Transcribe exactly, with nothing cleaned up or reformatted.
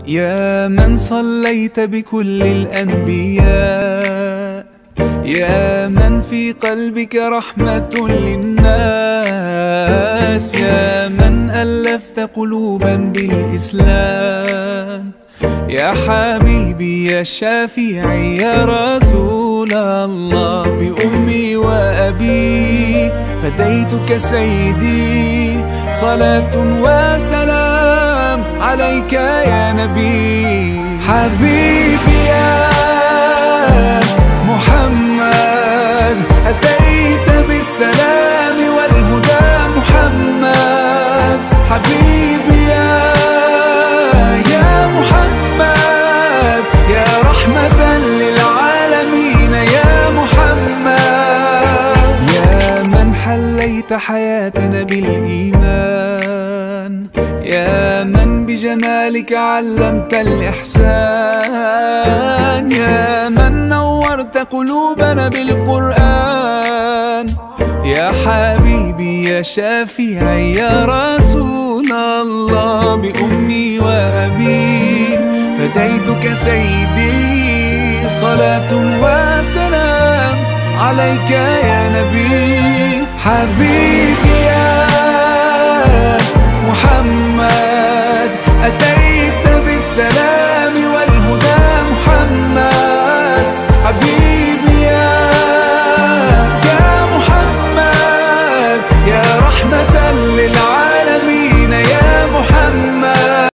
يا من صليت بكل الأنبياء، يا من في قلبك رحمة للناس، يا من ألفت قلوبا بالإسلام، يا حبيبي يا شافعي يا رسول الله، بأمي وأبي فديتك سيدي، صلاة وسلام عليك يا نبي. حبيبي يا محمد أتيت بالسلام والهدى محمد، حبيبي يا يا محمد يا رحمة للعالمين يا محمد، يا من حليت حياتنا بالإيمان، يا من بجمالك علمت الإحسان، يا من نورت قلوبنا بالقرآن، يا حبيبي يا شافعي يا رسول الله، بأمي وأبي فديتك سيدي، صلاة وسلام عليك يا نبي. حبيبي يا محمد